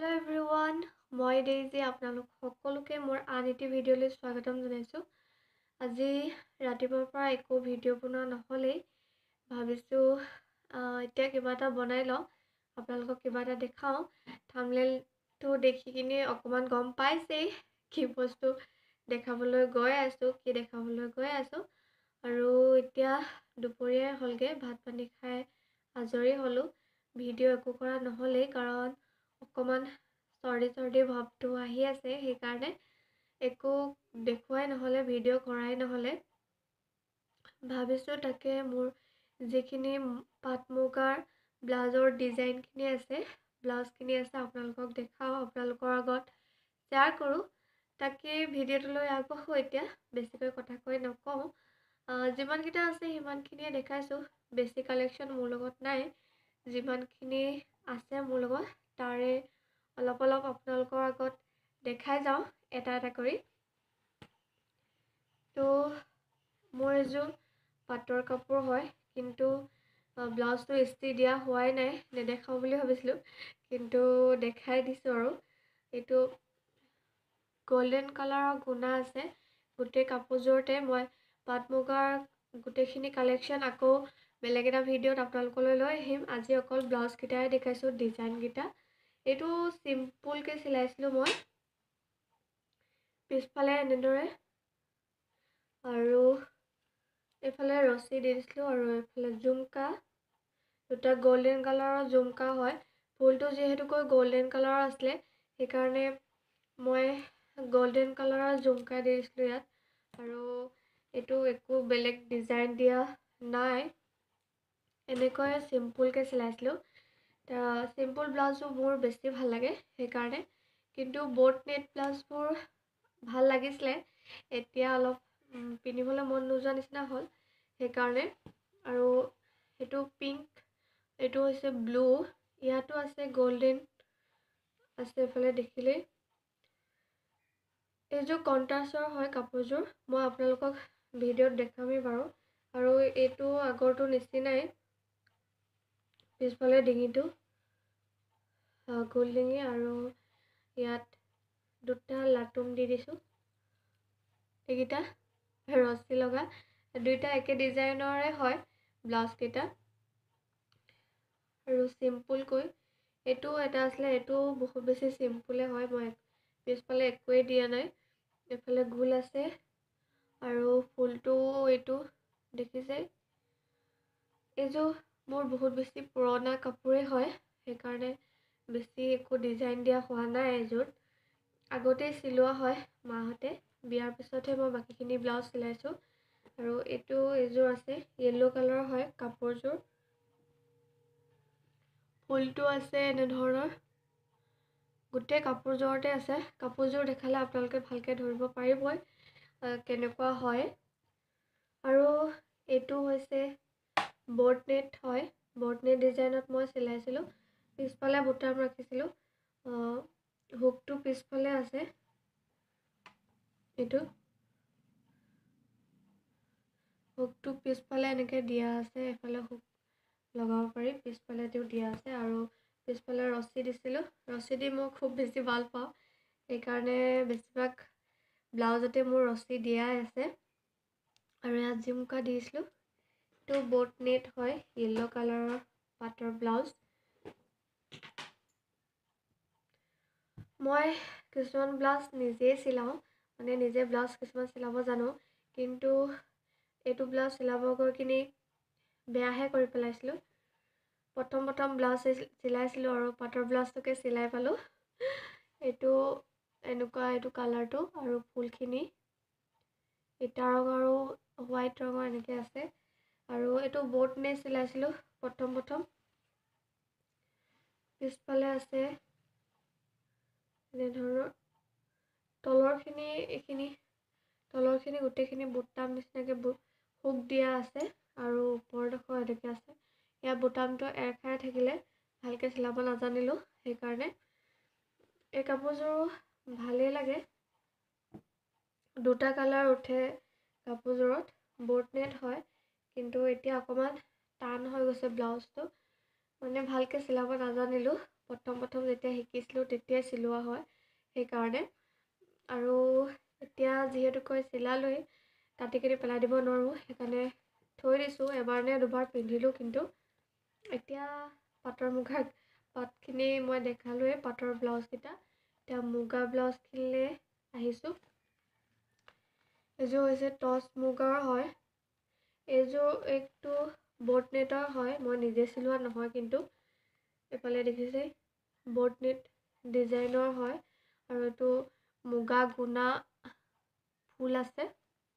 Hello everyone, মই daisy আপোনালোক সকলোকে মোৰ আন এটি ভিডিঅ'লৈ স্বাগতম জনাইছোঁ। আজি ৰাতিপুৱাৰ পৰা একো ভিডিঅ' বনোৱা নহ'লেই ভাবিছোঁ এতিয়া কিবা এটা বনাই লওঁ, আপোনালোকক কিবা এটা দেখাওঁ। থাম্বনেইলটো দেখি কিনে অকণমান গম পাইছেই কি বস্তু দেখাবলৈ গৈ আছোঁ আৰু এতিয়া দুপৰীয়াই হ'লগৈ, ভাত পানী খাই আজৰি হ'লোঁ। ভিডিঅ' একো কৰা নহ'লেই কাৰণ অকণমান চৰ্দি ভাৱটো আহি আছে, সেইকাৰণে একো দেখুৱাই নহ'লে, ভিডিঅ' কৰাই নহ'লে। ভাবিছোঁ তাকে মোৰ যিখিনি পাট মুগাৰ ব্লাউজৰ ডিজাইনখিনি আছে, ব্লাউজখিনি আছে আপোনালোকক দেখাওঁ, আপোনালোকৰ আগত শ্বেয়াৰ কৰোঁ। তাকে ভিডিঅ'টোলৈ আগবাঢ়োঁ। এতিয়া বেছিকৈ কথা কৈ নকওঁ, যিমানকেইটা আছে সিমানখিনিয়ে দেখাইছোঁ। বেছি কালেকশ্যন মোৰ লগত নাই, যিমানখিনি আছে মোৰ লগত তাৰে অলপ আপোনালোকৰ আগত দেখাই যাওঁ এটা এটা কৰি। তো মোৰ এযোৰ পাটৰ কাপোৰ হয়, কিন্তু ব্লাউজটো ইস্ত্ৰি দিয়া হোৱাই নাই, নেদেখাওঁ বুলি ভাবিছিলোঁ কিন্তু দেখাই দিছোঁ। আৰু এইটো গল্ডেন কালাৰৰ গুণা আছে গোটেই কাপোৰযোৰতে। মই পাট মুগাৰ গোটেইখিনি কালেকশ্যন আকৌ বেলেগ এটা ভিডিঅ'ত আপোনালোকলৈ লৈ আহিম। আজি অকল ব্লাউজকেইটাই দেখাইছোঁ, ডিজাইনকেইটা। এইটো চিম্পুলকৈ চিলাইছিলোঁ মই, পিছফালে এনেদৰে আৰু এইফালে ৰছী দি দিছিলোঁ আৰু এইফালে জুমকা, দুটা গল্ডেন কালাৰৰ জুমকা হয়। ফুলটো যিহেতুকৈ গল্ডেন কালাৰৰ আছিলে সেইকাৰণে মই গল্ডেন কালাৰৰ জুমকা দি দিছিলোঁ ইয়াত। আৰু এইটো একো বেলেগ ডিজাইন দিয়া নাই, এনেকৈ চিম্পুলকৈ চিলাইছিলোঁ। চিম্পুল ব্লাউজবোৰ মোৰ বেছি ভাল লাগে সেইকাৰণে, কিন্তু বট নেট ব্লাউজবোৰ ভাল লাগিছিলে, এতিয়া অলপ পিন্ধিবলৈ মন নোযোৱা নিচিনা হ'ল সেইকাৰণে। আৰু সেইটো পিংক, এইটো হৈছে ব্লু, ইয়াতো আছে গল্ডেন আছে এইফালে দেখিলেই। এইযোৰ কণ্ট্ৰাষ্টৰ হয় কাপোৰযোৰ, মই আপোনালোকক ভিডিঅ'ত দেখামেই বাৰু। আৰু এইটো আগৰটো নিচিনাই, পিছফালে ডিঙিটো গোল ডিঙি আৰু ইয়াত দুটা লাটুম দি দিছোঁ, এইকেইটা ৰছী লগা, দুইটা একে ডিজাইনৰে হয় ব্লাউজকেইটা। আৰু চিম্পুলকৈ এইটো এটা আছিলে, এইটো বহুত বেছি চিম্পুলে হয়, মই পিছফালে একোৱেই দিয়া নাই। এইফালে গোল আছে আৰু ফুলটো এইটো দেখিছে। এইযোৰ মোৰ বহুত বেছি পুৰণা কাপোৰেই হয় সেইকাৰণে বেছি একো ডিজাইন দিয়া হোৱা নাই। এইযোৰ আগতেই চিলোৱা হয় মাহঁতে, বিয়াৰ পিছতহে মই বাকীখিনি ব্লাউজ চিলাইছোঁ। আৰু এইযোৰ আছে য়েল্ল' কালাৰৰ হয় কাপোৰযোৰ, ফুলটো আছে এনেধৰণৰ, গোটেই কাপোৰযোৰতে আছে। কাপোৰযোৰ দেখালে আপোনালোকে ভালকৈ ধৰিব পাৰিবই কেনেকুৱা হয়। আৰু এইটো হৈছে বট নেট হয়, বট নেট ডিজাইনত মই চিলাইছিলোঁ, পিছফালে বুটাম ৰাখিছিলোঁ, হুকটো পিছফালে আছে। এইটো হুকটো পিছফালে এনেকৈ দিয়া আছে, এফালে হুক লগাব পাৰি, পিছফালেও দিয়া আছে। আৰু পিছফালে ৰছী দিছিলোঁ, ৰছী দি মই খুব বেছি ভাল পাওঁ সেইকাৰণে বেছিভাগ ব্লাউজতে মোৰ ৰছী দিয়াই আছে। আৰু ইয়াত জুমকা দিছিলোঁ, এইটো বট নেট হয়, য়েল্ল' কালাৰৰ পাটৰ ব্লাউজ। মই কিছুমান ব্লাউজ নিজেই চিলাওঁ, মানে নিজে ব্লাউজ কিছুমান চিলাব জানো, কিন্তু এইটো ব্লাউজ চিলাব গৈ কিনি বেয়াহে কৰি পেলাইছিলোঁ। প্ৰথম ব্লাউজ চিলাইছিলোঁ আৰু পাটৰ ব্লাউজটোকে চিলাই পালোঁ। এইটো এনেকুৱা, এইটো কালাৰটো আৰু ফুলখিনি ইটা ৰং আৰু হোৱাইট ৰঙৰ এনেকৈ আছে। আৰু এইটো বট নেট চিলাইছিলোঁ প্ৰথম। পিছফালে আছে এনেধৰণৰ, তলৰখিনি গোটেইখিনি বুটাম নিচিনাকৈ হুক দিয়া আছে আৰু ওপৰডোখৰ এনেকৈ আছে। ইয়াৰ বুটামটো এৰ খাই থাকিলে, ভালকৈ চিলাব নাজানিলোঁ সেইকাৰণে। এই কাপোৰযোৰো ভালেই লাগে, দুটা কালাৰ উঠে কাপোৰযোৰত, বট নেট হয় কিন্তু এতিয়া অকণমান টান হৈ গৈছে ব্লাউজটো, মানে ভালকৈ চিলাব নাজানিলোঁ। প্ৰথম যেতিয়া শিকিছিলোঁ তেতিয়াই চিলোৱা হয় সেইকাৰণে। আৰু এতিয়া যিহেতুকৈ চিলালোৱেই কাটি পেলাই দিব নোৱাৰোঁ, সেইকাৰণে থৈ দিছোঁ। এবাৰ নে দুবাৰ পিন্ধিলোঁ, কিন্তু এতিয়া পাটৰ মুগাৰ পাটখিনি মই দেখালোৱেই, পাটৰ ব্লাউজকেইটা। এতিয়া মুগা ব্লাউজখিনিলৈ আহিছোঁ। এইযোৰ হৈছে টচ মুগাৰ হয়। এইটো বট নেটৰ হয়, মই নিজে চিলোৱা নহয়, কিন্তু এইফালে দেখিছে বট নেট ডিজাইনৰ হয়। আৰু এইটো মুগা গুণা ফুল আছে।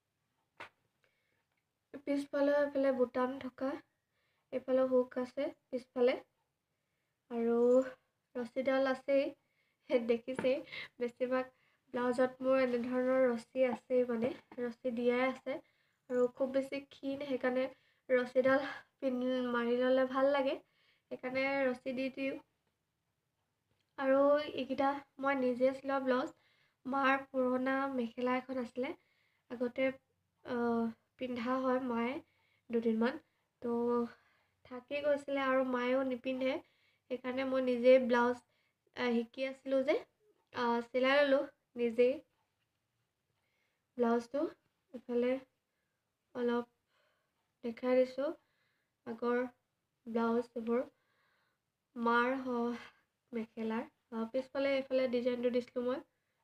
পিছফালে এইফালে বুটাম থকা, এইফালে হুক আছে পিছফালে, আৰু ৰছীডাল আছেই, দেখিছেই। বেছিভাগ ব্লাউজত মোৰ এনেধৰণৰ ৰছী আছেই, মানে ৰছী দিয়াই আছে। আৰু খুব বেছি ক্ষীণ, সেইকাৰণে ৰছীডাল মাৰি ল'লে ভাল লাগে, সেইকাৰণে ৰছী দি দিওঁ। আৰু এইকেইটা মই নিজে চিলোৱা ব্লাউজ। মাৰ পুৰণা মেখেলা এখন আছিলে, আগতে পিন্ধা হয় মায়ে দুদিনমান, তো থাকি গৈছিলে আৰু মায়েও নিপিন্ধে, সেইকাৰণে মই নিজেই ব্লাউজ শিকি আছিলোঁ যে চিলাই ল'লোঁ নিজেই ব্লাউজটো। ইফালে অলপ দেখাই দিছোঁ আগৰ ব্লাউজ এইবোৰ মাৰ মেখেলাৰ। পিছফালে এইফালে ডিজাইনটো দিছিলোঁ মই।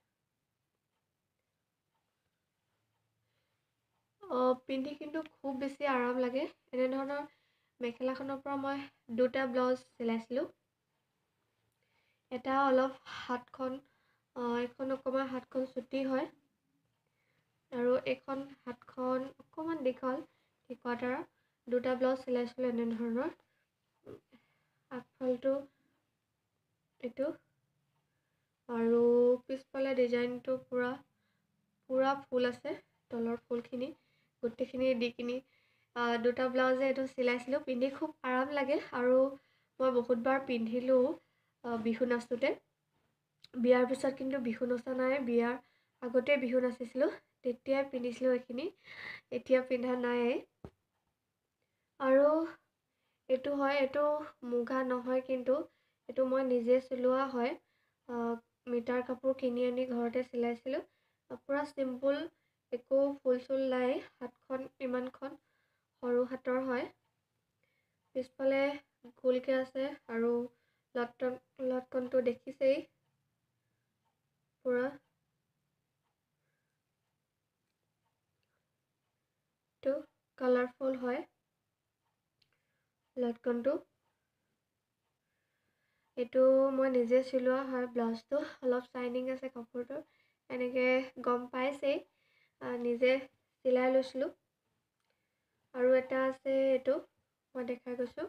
পিন্ধি কিন্তু খুব বেছি আৰাম লাগে। এনেধৰণৰ মেখেলাখনৰ পৰা মই দুটা ব্লাউজ চিলাইছিলোঁ। এটা অলপ হাতখন, এইখন অকণমান হাতখন চুটি হয়, আৰু এইখন হাতখন অকণমান দীঘল। ঠিকোৱাৰ দুটা ব্লাউজ চিলাইছিলোঁ এনেধৰণৰ। আগফালটো এইটো, আৰু পিছফালে ডিজাইনটো পূৰা ফুল আছে। তলৰ ফুলখিনি গোটেইখিনি দি কিনি দুটা ব্লাউজে এইটো চিলাইছিলোঁ। পিন্ধি খুব আৰাম লাগে, আৰু মই বহুতবাৰ পিন্ধিলোঁ বিহু নাচোঁতে। বিয়াৰ পিছত কিন্তু বিহু নচা নাই, বিয়াৰ আগতে বিহু নাচিছিলোঁ, তেতিয়াই পিন্ধিছিলোঁ এইখিনি। এতিয়া পিন্ধা নাই। আৰু এইটো হয়, এইটো মুগা নহয়, কিন্তু এইটো মই নিজে চিলোৱা হয়। মিটাৰ কাপোৰ কিনি আনি ঘৰতে চিলাইছিলোঁ। পূৰা চিম্পুল, একো ফুল চুল নাই। হাতখন ইমানখন সৰু হাতৰ হয়। পিছফালে গোলকৈ আছে, আৰু লটকনটো দেখিছেই পূৰা। এইটো কালাৰফুল হয় লটকনটো। এইটো মই নিজে চিলোৱা হয় ব্লাউজটো। অলপ চাইনিং আছে কাপোৰটোৰ, এনেকৈ গম পাইছেই। নিজে চিলাই লৈছিলোঁ। আৰু এটা আছে, এইটো মই দেখাই গৈছোঁ।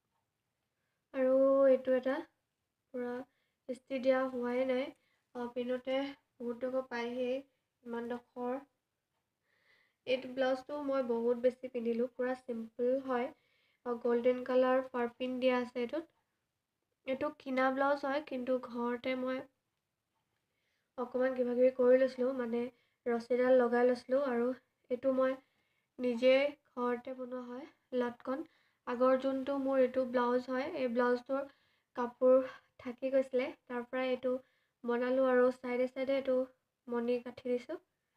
আৰু এইটো এটা পূৰা ইস্ত্ৰি দিয়া হোৱাই নাই, পিন্ধোতে বহুত ডোখৰ পায়হি, ইমানডোখৰ। এইটো ব্লাউজটো মই বহুত বেছি পিন্ধিলোঁ, পূৰা চিম্পুল হয়। গল্ডেন কালাৰ পাৰ্পিন দিয়া আছে এইটোত। এইটো কিনা ব্লাউজ হয়, কিন্তু ঘৰতে মই অকণমান কিবাকিবি কৰি লৈছিলোঁ, মানে ৰছীডাল লগাই লৈছিলোঁ। আৰু এইটো মই নিজে ঘৰতে বনোৱা হয় লটকন। আগৰ যোনটো মোৰ এইটো ব্লাউজ হয়, এই ব্লাউজটোৰ কাপোৰ থাকি গৈছিলে, তাৰ পৰাই এইটো বনালোঁ। আৰু চাইডে চাইডে এইটো মণি গাঁঠি দিছোঁ।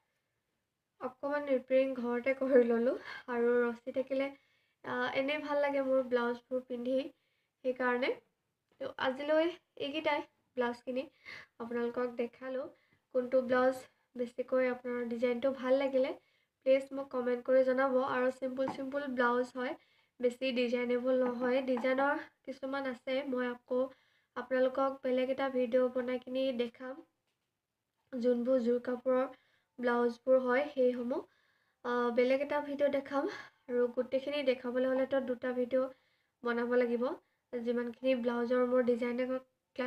অকণমান ৰিপেয়াৰিং ঘৰতে কৰি ল'লোঁ, আৰু ৰছী থাকিলে এনেই ভাল লাগে মোৰ ব্লাউজবোৰ পিন্ধি, সেইকাৰণে। তো আজিলৈ এইকেইটাই ব্লাউজখিনি আপোনালোকক দেখালোঁ। কোনটো ব্লাউজ বেছিকৈ আপোনাৰ ডিজাইনটো ভাল লাগিলে প্লিজ মোক কমেণ্ট কৰি জনাব। আৰু চিম্পুল ব্লাউজ হয়, বেছি ডিজাইনেবল নহয়। ডিজাইনৰ কিছুমান আছে, মই আকৌ আপোনালোকক বেলেগ এটা ভিডিঅ' বনাই কিনি দেখাম, যোনবোৰ জোৰ কাপোৰৰ ব্লাউজবোৰ হয় সেইসমূহ বেলেগ এটা ভিডিঅ' দেখাম। আৰু গোটেইখিনি দেখাবলৈ হ'লেতো দুটা ভিডিঅ' বনাব লাগিব। যিমানখিনি ব্লাউজৰ মোৰ ডিজাইনৰ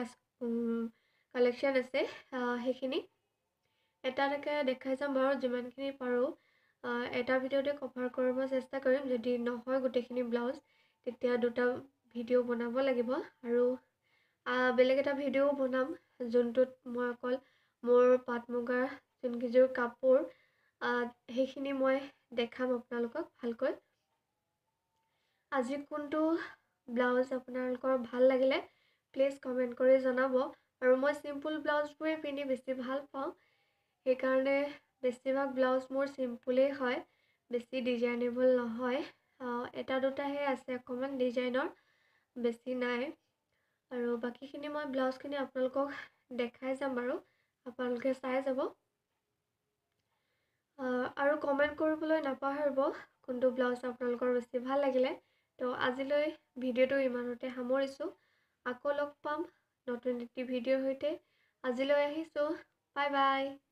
কালেকশ্যন আছে, সেইখিনি এটা এটাকৈ দেখাই যাম বাৰু, যিমানখিনি পাৰোঁ। এটা ভিডিঅ'তে কভাৰ কৰিব চেষ্টা কৰিম। যদি নহয় গোটেইখিনি ব্লাউজ, তেতিয়া দুটা ভিডিঅ' বনাব লাগিব। আৰু বেলেগ এটা ভিডিঅ'ও বনাম, যোনটোত মই অকল মোৰ পাট মুগাৰ যোনকেইযোৰ কাপোৰ সেইখিনি মই দেখাম আপোনালোকক ভালকৈ। আজি কোনটো ব্লাউজ আপোনালোকৰ ভাল লাগিলে প্লিজ কমেণ্ট কৰি জনাব। আৰু মই চিম্পুল ব্লাউজবোৰেই পিন্ধি বেছি ভাল পাওঁ, সেইকাৰণে বেছিভাগ ব্লাউজ মোৰ চিম্পুলেই হয়, বেছি ডিজাইনেবল নহয়। এটা দুটাহে আছে অকণমান ডিজাইনৰ, বেছি নাই। আৰু বাকীখিনি মই ব্লাউজখিনি আপোনালোকক দেখাই যাম বাৰু, আপোনালোকে চাই যাব। আৰু কমেণ্ট কৰিবলৈ নাপাহৰিব কোনটো ব্লাউজ আপোনালোকৰ বেছি ভাল লাগিলে। তো আজিলৈ ভিডিঅ'টো ইমানতে সামৰিছোঁ। আকৌ লগ পাম নতুন এটি ভিডিঅ'ৰ সৈতে। আজিলৈ আহিছোঁ, বাই বাই।